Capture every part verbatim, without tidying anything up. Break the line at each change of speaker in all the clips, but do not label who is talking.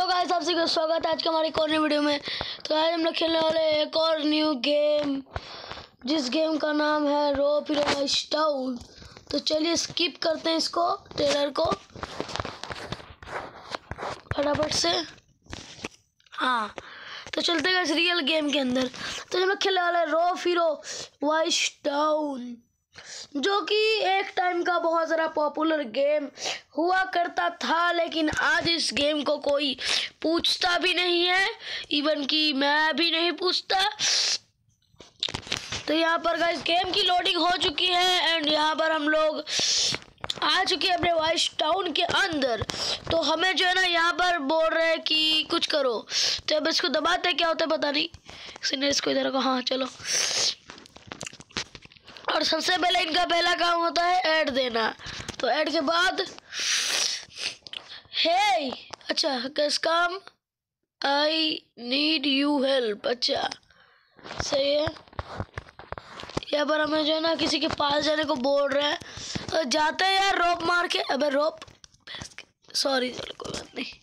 So guys, आप सभी का स्वागत है आज के हमारी एक और नई वीडियो में। तो आज हम लोग खेलने वाले एक और न्यू गेम, जिस गेम का नाम है रो फिरो टाउन। तो चलिए स्किप करते हैं इसको, ट्रेलर को फटाफट से। हाँ, तो चलते हैं इस रियल गेम के अंदर। तो हम लोग खेलने वाले रो फिरो टाउन, जो कि एक टाइम का बहुत ज़्यादा पॉपुलर गेम हुआ करता था, लेकिन आज इस गेम को कोई पूछता भी नहीं है, इवन कि मैं भी नहीं पूछता। तो यहाँ पर गाइस गेम की लोडिंग हो चुकी है एंड यहाँ पर हम लोग आ चुके हैं अपने वाइस टाउन के अंदर। तो हमें जो है ना यहाँ पर बोल रहे हैं कि कुछ करो, तो अब इसको दबाते हैं, क्या होता है पता नहीं। इसने इसको इधर को, हाँ चलो। और सबसे पहले इनका पहला काम होता है ऐड देना। तो ऐड के बाद हे अच्छा किस काम, आई नीड यू हेल्प। अच्छा सही है। यहाँ पर हमें जो है ना किसी के पास जाने को बोल रहे हैं, तो जाते हैं यार रोप मार के। अबे रोप, सॉरी चलो कोई बात नहीं।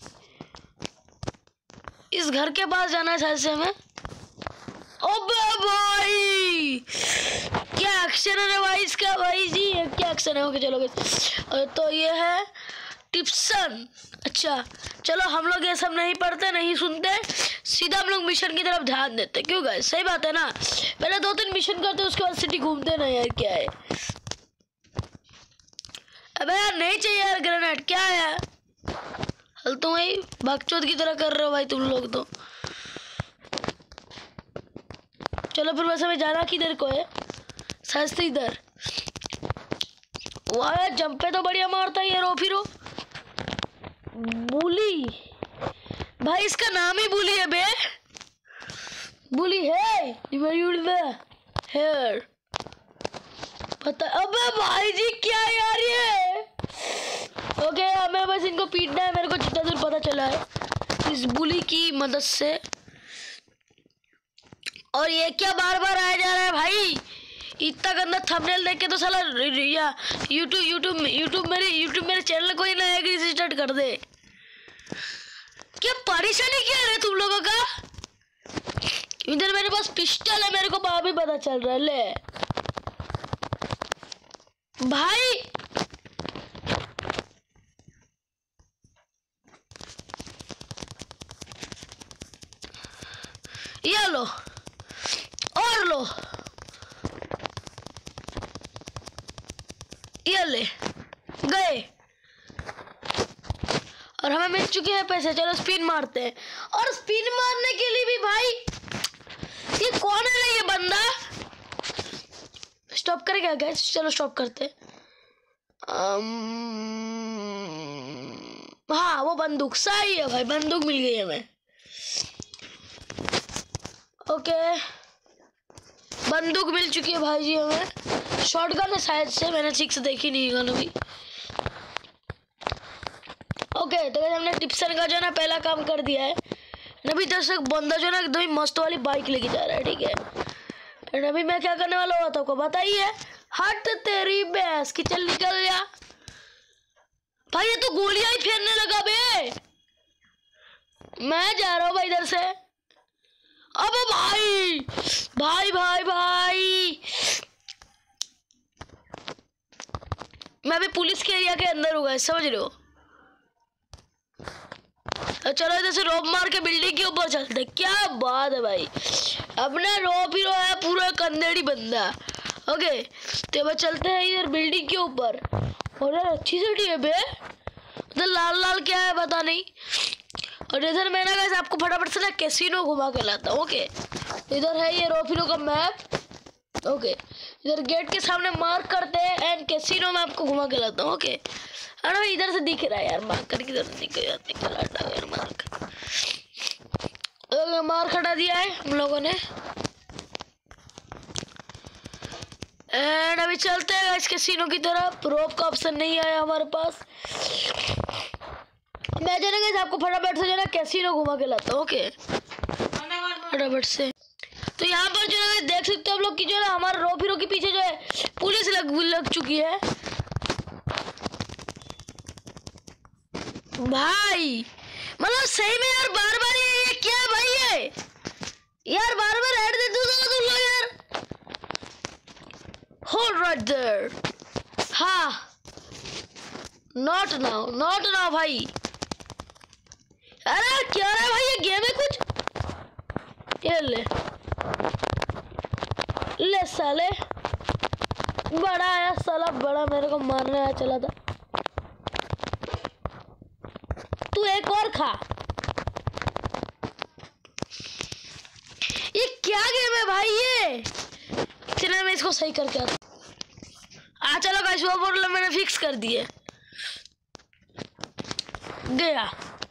इस घर के पास जाना है शायद से हमें। ओबे भाई क्या एक्शन है भाई इसका, भाई जी क्या एक्शन है। ओके चलो भाई, तो ये है टिप्सन। अच्छा चलो, हम लोग ये सब नहीं पढ़ते नहीं सुनते, सीधा हम लोग मिशन की तरफ ध्यान देते। क्यों गाइस, सही बात है ना। पहले दो तीन मिशन करते उसके बाद सिटी घूमते ना यार, क्या है। अबे यार नहीं चाहिए यार ग्रेनेड, क्या है हल तुम भाई भगचोद की तरह कर रहे हो भाई तुम लोग तो। चलो फिर वैसे में जाना किधर को है, सस्ती इधर। वाह यार जंपे तो बढ़िया मारता है ये रो फिरो बुली। भाई इसका नाम ही बुली है बे, बुली है हेयर पता। अबे भाई जी क्या यार ये। ओके हमें बस इनको पीटना है, मेरे को जितना दूर पता चला है इस बुली की मदद से। और ये क्या बार बार आया जा रहा है भाई, इतना गंदा थंबनेल देख के तो साला या यूट्यूब यूट्यूब यूट्यूब मेरे यूट्यूब मेरे चैनल को ही ना रजिस्टर्ड कर दे। क्या परेशानी क्या है तुम लोगों का। इधर मेरे पास पिस्टल है, मेरे को बाहर भी पता चल रहा है। ले भाई ये लो और लो, ये ले गए और हमें मिल चुके हैं पैसे। चलो स्पिन मारते हैं। और स्पिन मारने के लिए भी भाई ये कौन है ये बंदा। स्टॉप करेगा गैस, चलो स्टॉप करते हैं। हाँ वो बंदूक सही है भाई, बंदूक मिल गई हमें। ओके बंदूक मिल चुकी है भाई जी हमें। शॉटगन है शायद से, मैंने ठीक से देखी नहीं गन अभी। ओके तो हमने टिप्सन का जो ना पहला काम कर दिया है। अभी तक बंदा जो ना एकदम मस्त वाली बाइक लेके जा रहा है, ठीक है। अभी मैं क्या करने वाला हुआ था आपको बताइए। हट तेरी भैंस की, चल निकल जा भाई। ये तो गोलियां ही फेरने लगा बे। मैं जा रहा हूँ भाई इधर से। अब भाई भाई भाई भाई मैं अभी पुलिस के एरिया के अंदर हूँ गाइस, समझ रहे हो। तो चलो इधर से रोप मार के बिल्डिंग के ऊपर चलते। क्या बात है भाई, अपना रोप ही रो है पूरा कंदेड़ी बंदा। ओके तो बस चलते हैं इधर बिल्डिंग के ऊपर। और यार अच्छी सिटी है बे, उधर लाल लाल क्या है पता नहीं। और इधर मैं ना गाइस आपको फटाफट से ना कैसीनो घुमा के लाता हूँ। ओके इधर है ये रो फिरो का मैप। ओके इधर गेट के सामने मार्क करते हैं एंड कैसीनो में आपको घुमा के लाता हूँ। ओके अरे भाई इधर से दिख रहा है यार, मार्क करके इधर निकल जाते निकल हटा यार मार्क। तो मार्क हटा दिया है हम लोगों ने एंड अभी चलते हैं इस कैसीनो की तरफ। रोप का ऑप्शन नहीं आया हमारे पास। मैं जो ना आपको फटाफट से जो ना कैसीनो घुमा के लाता हूँ। ओके फटाफट से। तो यहाँ पर जो है देख सकते हो आप लोग कि जो है हमारे रो फिरो के पीछे जो है पुलिस लग लग चुकी है भाई। मतलब मतलब सही में यार बार बार ये, ये क्या है भाई ये यार बार बार ऐड दे दो तुम लोग यार। Hold right there. हाँ नॉट नाउ नॉट नाउ भाई। अरे क्या है भाई ये गेम है कुछ। ये ले ले साले बड़ा आया साला बड़ा मेरे को मारने आया चला था। तू एक और खा। ये क्या गेम है भाई ये। चलो मैं इसको सही करके आता आ। चलो गाइस वो बोल मैंने फिक्स कर दिए गया।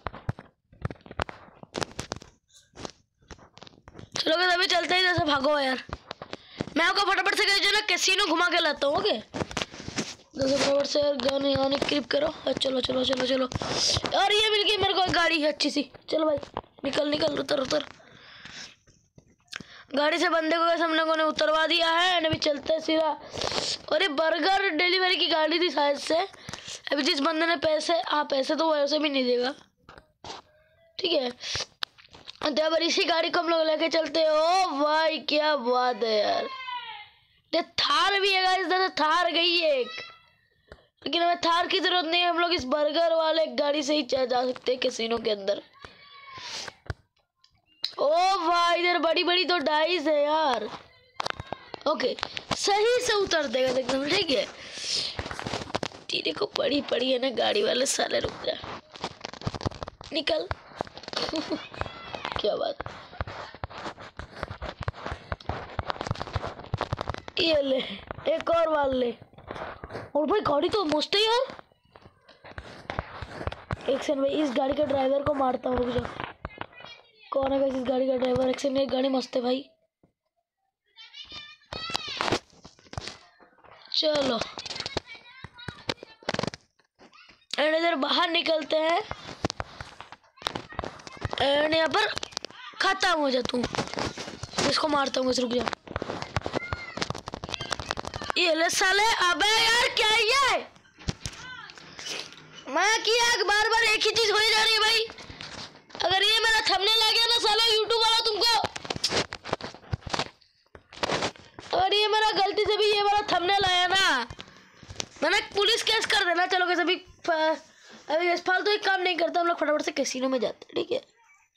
चलो गाइस अभी चलते हैं जैसे भागो यार। मैं आपको फटाफट से जो ना कैसीनो घुमा के लाता हूँ। ओके जैसे फटाफट से यार गाने गाने क्लिप करो। चलो चलो चलो चलो और ये मिल गई मेरे को एक गाड़ी है अच्छी सी। चलो भाई निकल निकल उतर उतर। गाड़ी से बंदे को वैसे हम लोगों ने उतरवा दिया है। एंड अभी चलते हैं सीधा। और ये बर्गर डिलीवरी की गाड़ी थी शायद से। अभी जिस बंदे ने पैसे हाँ पैसे तो वैसे भी नहीं देगा ठीक है। तो अब इसी गाड़ी को हम लोग लेके चलते हैं। ओ भाई क्या बात है यार। ये थार भी है गाइस। इधर थार गई है एक लेकिन हमें थार की जरूरत नहीं है। हम लोग इस बर्गर वाले गाड़ी से ही जा सकते हैं कैसीनो के अंदर। ओ भाई इधर बड़ी बड़ी तो डाइस है यार। ओके सही से उतर देगा एकदम ठीक है। तेरे को पड़ी पड़ी है ना गाड़ी वाले साले। रुक जा निकल क्या बात। ये ले एक और वाल ले। और भाई गाड़ी तो मस्त है यार। एक सेकंड भाई इस गाड़ी के ड्राइवर को मारता हूँ। रुक जा कौन है इस गाड़ी का ड्राइवर। एक सेकंड गाड़ी मस्त है भाई। चलो एंड इधर बाहर निकलते हैं। एंड यहाँ पर खत्म हो जा तू। इसको मारता हूँ। रुक जा ये ले साले। अबे यार क्या है ये। मैं किया बार बार एक ही चीज हो जा रही है भाई। अगर ये मेरा थंबनेल आ गया ना साला यूट्यूब वाला तुमको। अगर ये मेरा गलती से भी ये मेरा थंबनेल आया ना मैंने पुलिस केस कर देना। चलो कैसे अभी अभी इस फालतू एक काम नहीं करता। हम लोग फटाफट से कैसीनो में जाते हैं ठीक है।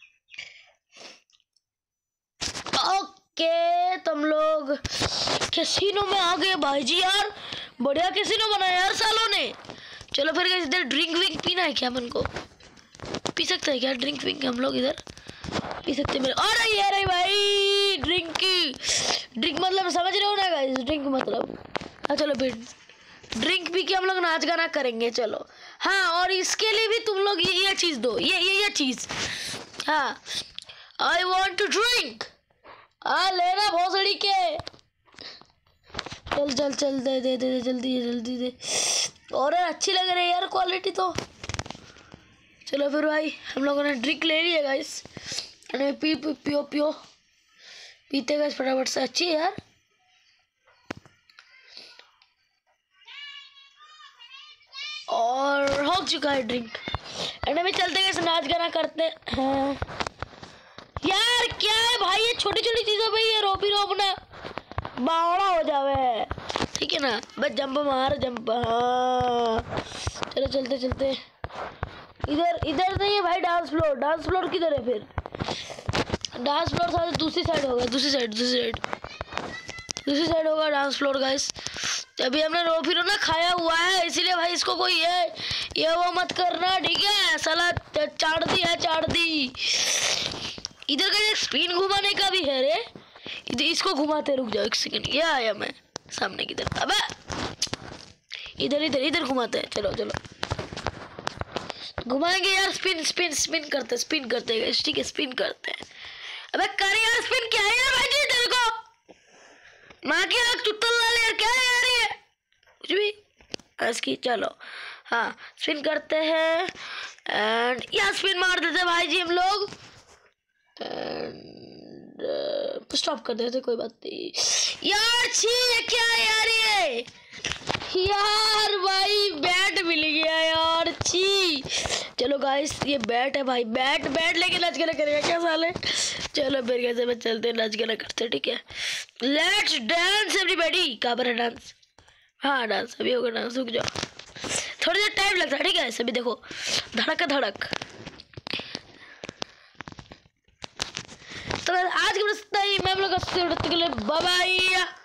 ओके तुम लोग कैसीनो में आ गए भाई जी यार। बढ़िया कैसीनो बनाया यार सालों ने। चलो फिर इधर ड्रिंक विंक पीना है क्या। मन को पी सकते हैं क्या ड्रिंक विंक। हम लोग इधर पी सकते हैं। और ये रही भाई ड्रिंक की। ड्रिंक मतलब समझ रहे हो ना गाइस। ड्रिंक मतलब हाँ चलो फिर ड्रिंक पी के हम लोग नाच गाना करेंगे। चलो हाँ और इसके लिए भी तुम लोग ये ये चीज़ दो। ये ये ये चीज़ हाँ आई वॉन्ट टू ड्रिंक। हाँ लेना भोसड़ी के। चल चल चल दे दे दे, दे जल्दी जल्दी दे। और अच्छी लग रही है यार क्वालिटी तो। चलो फिर भाई हम लोगों ने ड्रिंक ले लिया गाइस। पी पी पियो पियो पीते गाइस फटाफट से। अच्छी है यार। और हो चुका है ड्रिंक। एंड अभी चलते गए नाच गाना करते हैं। यार क्या है भाई ये छोटी छोटी चीज़ों पे ये रोपी रोपना बावड़ा हो जावे ठीक है ना। बस जंप मार जंप। हाँ चलो चलते चलते। इधर इधर नहीं है भाई डांस फ्लोर। डांस फ्लोर किधर है फिर। डांस फ्लोर साथ दूसरी साइड होगा। दूसरी साइड दूसरी साइड दूसरी साइड होगा डांस फ्लोर गाइस। अभी हमने रो फिर ना खाया हुआ है इसीलिए भाई इसको कोई ये ये वो मत करना ठीक है। साला चाट दी है चाट दी। इधर का एक स्पिन घुमाने का भी है रे। इधर इसको घुमाते रुक जाओ एक सेकंड। ये आया मैं सामने की तरफ। अबे इधर इधर इधर घुमाते हैं। चलो चलो घुमाएंगे यार। स्पिन स्पिन स्पिन करते स्पिन करते हैं ठीक है। स्पिन करते हैं। अबे कर यार स्पिन। क्या है यार भाई जी तेरे को माँ की आँख चुत्तल वाले यार। क्या है यार ये कुछ भी इसकी। चलो हाँ स्पिन करते हैं। एंड यहाँ स्पिन मार देते भाई जी हम लोग। एंड स्टॉप कर देते, कोई बात नहीं यार। छी ये क्या है यार, ये यार भाई बैट मिल गया यार, छी। चलो गाइस ये बैट है भाई, बैट बैट लेके नाच गाना करेगा क्या साले। चलो फिर कैसे में चलते नाच गाना करते, ठीक है। Let's dance everybody. कहाँ पर है डांस? हाँ डांस अभी होगा, डांस रुक जाओ, थोड़ा सा टाइम लगता है, ठीक है। सभी देखो धड़क धड़क। तो आज के लिए मैं आप लोग बाय बाय।